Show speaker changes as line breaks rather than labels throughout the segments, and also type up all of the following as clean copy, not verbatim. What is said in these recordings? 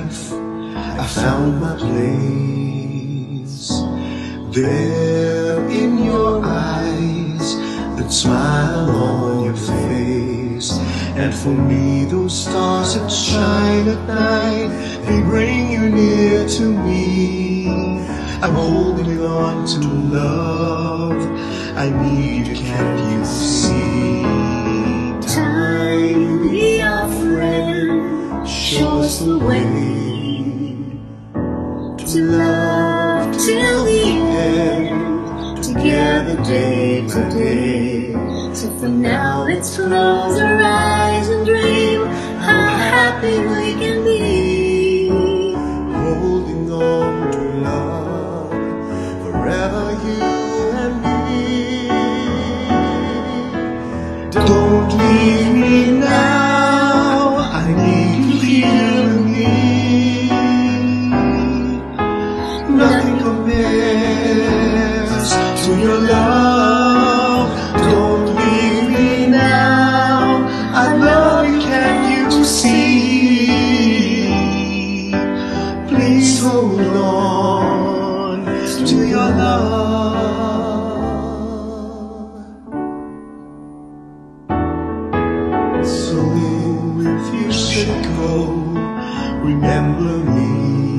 life, I found my place. There in your eyes, that smile on your face. And for me, those stars that shine at night, they bring you near to me. I'm holding on to love, I need you, can't you see?
Time, be our friend, show us the way to love till the end, together day to day. So for now, let's close our eyes and dream how happy we can be.
Holding on to love, forever you and me. Don't leave me now, I need you here with me. Nothing compares to your love. Don't leave me now, I love you, can't you see? Please hold on to your love. So if you should go, remember me.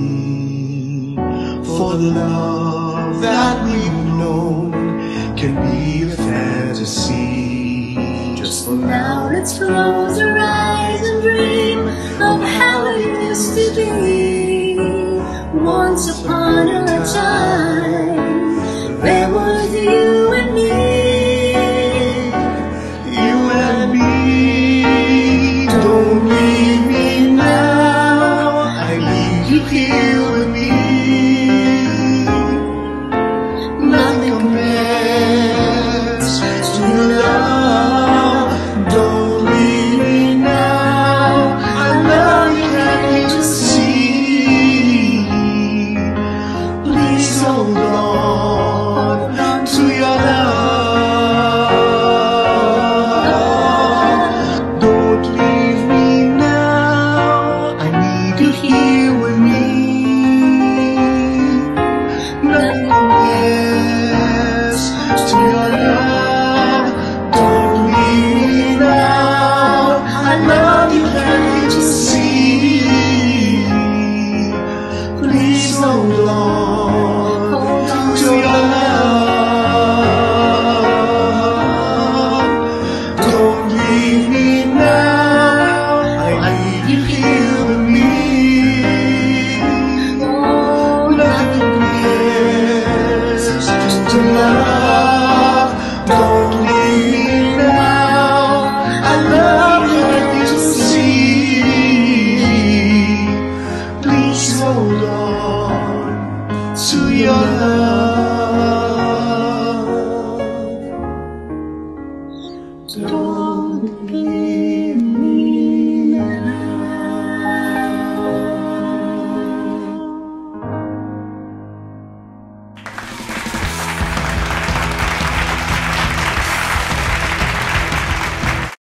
For the love that we've known can be a fantasy.
Just for now, let's close our eyes and dream of how it used to be. Once upon a time, there was you and me.
You and me. Don't leave me now, I need you here with me. Nothing compares to your love. Don't leave me now, I love you, can't you see? Please hold on to your love. Don't leave me now, I need you here with me. Nothing compares to your love. Don't leave me now, I love you, can't you see? Please hold on